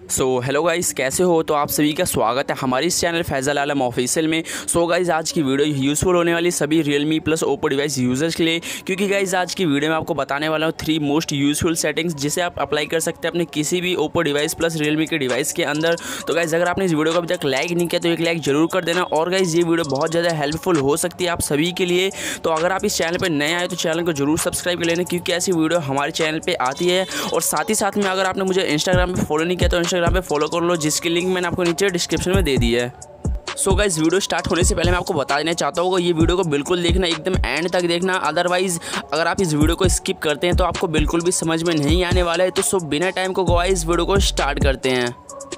So hello guys, कैसे हो? तो आप सभी का स्वागत है हमारे इस चैनल फैज़ल आलम ऑफिशियल में। सो गाइस, आज की वीडियो यूज़फुल होने वाली सभी Realme plus Oppo device users के लिए, क्योंकि गाइस आज की वीडियो में आपको बताने वाला हूँ 3 मोस्ट यूज़फुल सेटिंग्स जिसे आप अप्लाई कर सकते हैं अपने किसी भी Oppo डिवाइस प्लस Realme के डिवाइस के अंदर। तो गाइस, अगर आपने इस वीडियो को अभी तक लाइक नहीं किया तो एक लाइक जरूर कर देना। और गाइस, ये वीडियो बहुत ज़्यादा हेल्पफुल हो सकती है आप सभी के लिए। तो अगर आप इस चैनल पर नए आए तो चैनल को जरूर सब्सक्राइब कर लेना, क्योंकि ऐसी वीडियो हमारे चैनल पर आती है। और साथ ही साथ में अगर आपने मुझे इंस्टाग्राम पर फॉलो नहीं किया तो इंस्टाग्राम पर फॉलो कर लो, जिसकी लिंक मैंने आपको नीचे डिस्क्रिप्शन में दे दी है। सो गाइस, वीडियो स्टार्ट होने से पहले मैं आपको बता देना चाहता हूँ कि ये वीडियो को बिल्कुल देखना, एकदम एंड तक देखना। अदरवाइज़ अगर आप इस वीडियो को स्किप करते हैं तो आपको बिल्कुल भी समझ में नहीं आने वाला है। तो बिना टाइम को गवाए इस वीडियो को स्टार्ट करते हैं।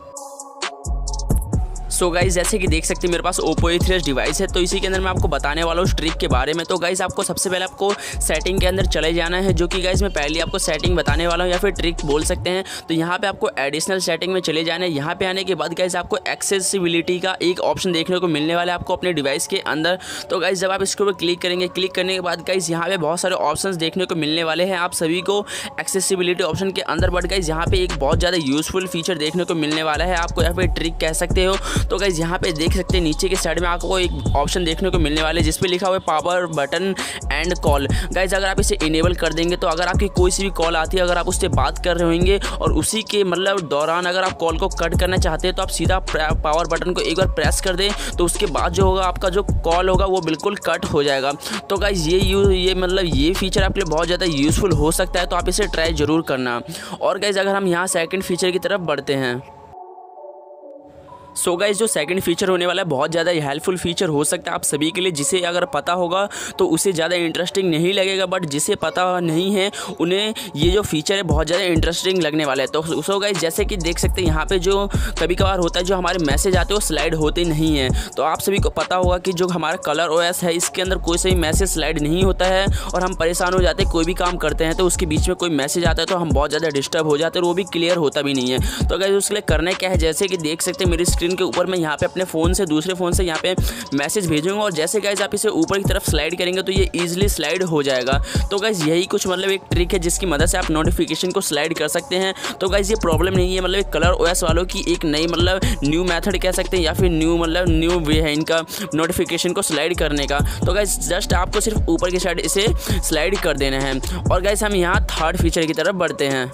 सो गाइस, जैसे कि देख सकते हैं मेरे पास Oppo A3s डिवाइस है, तो इसी के अंदर मैं आपको बताने वाला हूँ ट्रिक के बारे में। तो गाइस, आपको सबसे पहले आपको सेटिंग के अंदर चले जाना है, जो कि गाइस मैं पहले आपको सेटिंग बताने वाला हूँ या फिर ट्रिक बोल सकते हैं। तो यहाँ पे आपको एडिशनल सेटिंग में चले जाना है। यहाँ पे आने के बाद गाइस आपको एक्सेसिबिलिटी का एक ऑप्शन देखने को मिलने वाला है आपको अपने डिवाइस के अंदर। तो गाइस, जब आप इसके ऊपर क्लिक करेंगे, क्लिक करने के बाद गाइस यहाँ पे बहुत सारे ऑप्शंस देखने को मिलने वाले हैं आप सभी को एक्सेसिबिलिटी ऑप्शन के अंदर। बट गाइस, यहाँ पे एक बहुत ज़्यादा यूजफुल फीचर देखने को मिलने वाला है आपको, या फिर ट्रिक कह सकते हो। तो गाइस, यहाँ पे देख सकते हैं नीचे के साइड में आपको एक ऑप्शन देखने को मिलने वाले जिस पे लिखा हुआ है power button end call. Guys, अगर आप इसे इनेबल कर देंगे तो अगर आपकी कोई सी भी कॉल आती है, अगर आप उससे बात कर रहे होंगे और उसी के दौरान अगर आप कॉल को कट करना चाहते हैं तो आप सीधा पावर बटन को एक बार प्रेस कर दें, तो उसके बाद जो होगा आपका जो कॉल होगा वो बिल्कुल कट हो जाएगा। तो गाइस, ये फीचर आपके लिए बहुत ज़्यादा यूजफुल हो सकता है, तो आप इसे ट्राई जरूर करना। और गाइस, अगर हम यहाँ सेकंड फीचर की तरफ बढ़ते हैं, सो गाइस, जो सेकंड फीचर होने वाला है बहुत ज़्यादा हेल्पफुल फीचर हो सकता है आप सभी के लिए। जिसे अगर पता होगा तो उसे ज़्यादा इंटरेस्टिंग नहीं लगेगा, बट जिसे पता नहीं है उन्हें ये जो फीचर है बहुत ज़्यादा इंटरेस्टिंग लगने वाला है। तो सो गाइस, जैसे कि देख सकते हैं यहाँ पे जो कभी कभार होता है, जो हमारे मैसेज आते हैं वो स्लाइड होते नहीं हैं। तो आप सभी को पता होगा कि जो हमारा कलर OS है इसके अंदर कोई सा भी मैसेज स्लाइड नहीं होता है और हम परेशान हो जाते हैं। कोई भी काम करते हैं तो उसके बीच में कोई मैसेज आता है तो हम बहुत ज़्यादा डिस्टर्ब हो जाते हैं और वो भी क्लियर होता भी नहीं है। तो गाइस, उसके लिए करना क्या है, जैसे कि देख सकते हैं मेरी स्क्रीन के ऊपर मैं यहाँ पे अपने फ़ोन से दूसरे फ़ोन से यहाँ पे मैसेज भेजूंगा, और जैसे गाइस आप इसे ऊपर की तरफ स्लाइड करेंगे तो ये ईजिली स्लाइड हो जाएगा। तो गाइस, यही कुछ एक ट्रिक है जिसकी मदद से आप नोटिफिकेशन को स्लाइड कर सकते हैं। तो गाइस, ये प्रॉब्लम नहीं है, एक कलर OS वालों की एक नई न्यू मेथड कह सकते हैं, या फिर न्यू वे है इनका नोटिफिकेशन को स्लाइड करने का। तो गाइस, जस्ट आपको सिर्फ ऊपर की साइड इसे स्लाइड कर देना है। और गाइस, हम यहाँ थर्ड फीचर की तरफ बढ़ते हैं।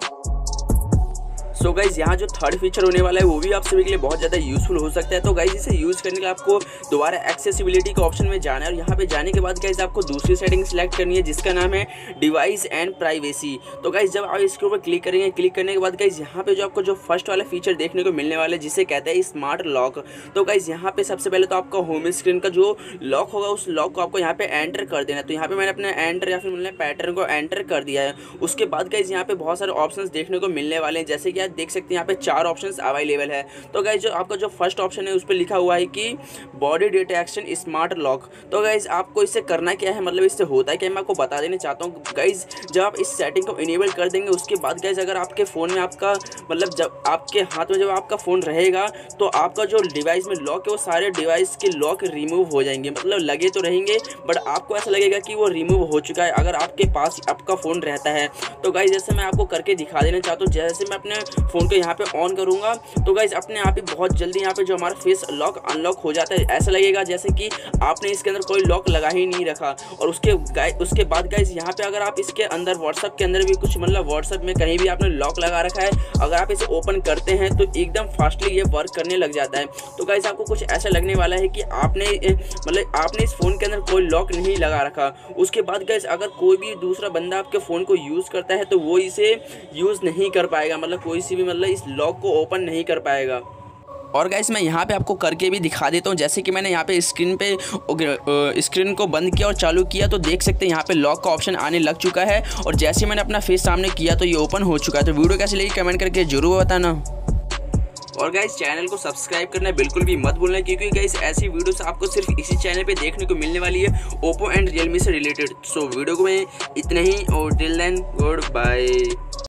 सो गाइस, यहाँ जो थर्ड फीचर होने वाला है वो भी आप सभी के लिए बहुत ज़्यादा यूजफुल हो सकता है। तो गाइस, इसे यूज़ करने के लिए आपको दोबारा एक्सेसिबिलिटी के ऑप्शन में जाना है, और यहाँ पे जाने के बाद गाइस आपको दूसरी सेटिंग सेलेक्ट करनी है जिसका नाम है डिवाइस एंड प्राइवेसी। तो गाइस, जब आप इसके ऊपर क्लिक करेंगे, क्लिक करने के बाद गाइस यहाँ पे जो आपको जो फर्स्ट वाला फीचर देखने को मिलने वाला है जिसे कहते हैं स्मार्ट लॉक। तो गाइस, यहाँ पे सबसे पहले तो आपका होम स्क्रीन का जो लॉक होगा उस लॉक को आपको यहाँ पे एंटर कर देना है। तो यहाँ पे मैंने अपने एंटर या फिर पैटर्न को एंटर कर दिया है। उसके बाद गाइस यहाँ पे बहुत सारे ऑप्शंस देखने को मिलने वाले हैं, जैसे कि आप देख सकते हैं यहाँ पे 4 ऑप्शंस अवेलेबल है। तो गाइस, जो आपका जो फर्स्ट ऑप्शन है उस पर लिखा हुआ है कि बॉडी डिटेक्शन स्मार्ट लॉक। तो गाइस, आपको इससे करना क्या है, इससे होता है क्या, मैं आपको बता देना चाहता हूँ। गाइस, जब आप इस सेटिंग को इनेबल कर देंगे उसके बाद गाइस अगर आपके फ़ोन में आपका जब आपके हाथ में जब आपका फ़ोन रहेगा तो आपका जो डिवाइस में लॉक है वो सारे डिवाइस के लॉक रिमूव हो जाएंगे। लगे तो रहेंगे बट आपको ऐसा लगेगा कि वो रिमूव हो चुका है अगर आपके पास आपका फ़ोन रहता है। तो गाइस, जैसे मैं आपको करके दिखा देना चाहता हूँ, जैसे मैं अपने फ़ोन को यहाँ पे ऑन करूँगा तो गाइस अपने आप ही बहुत जल्दी यहाँ पे जो हमारा फेस लॉक अनलॉक हो जाता है। ऐसा लगेगा जैसे कि आपने इसके अंदर कोई लॉक लगा ही नहीं रखा। और उसके बाद गाइस यहाँ पे अगर आप इसके अंदर व्हाट्सएप के अंदर भी कुछ व्हाट्सएप में कहीं भी आपने लॉक लगा रखा है, अगर आप इसे ओपन करते हैं तो एकदम फास्टली ये वर्क करने लग जाता है। तो गाइस, आपको कुछ ऐसा लगने वाला है कि आपने इस फ़ोन के अंदर कोई लॉक नहीं लगा रखा। उसके बाद गाइस अगर कोई भी दूसरा बंदा आपके फ़ोन को यूज़ करता है तो वो इसे यूज़ नहीं कर पाएगा, कोई सी भी इस लॉक को ओपन नहीं कर पाएगा। और गाइस, मैं यहाँ पे आपको करके भी दिखा देता हूँ। जैसे कि मैंने यहाँ पे स्क्रीन को बंद किया और चालू किया तो देख सकते हैं यहाँ पे लॉक का ऑप्शन आने लग चुका है, और जैसे मैंने अपना फेस सामने किया तो ये ओपन हो चुका है। तो वीडियो कैसी लगी कमेंट करके जरूर बताना। और गाइस, चैनल को सब्सक्राइब करना बिल्कुल भी मत भूलना, क्योंकि गाइस ऐसी वीडियोस आपको सिर्फ इसी चैनल पे देखने को मिलने वाली है Oppo एंड Realme से रिलेटेड। सो वीडियो को में इतना ही, और टिल देन गुड बाय।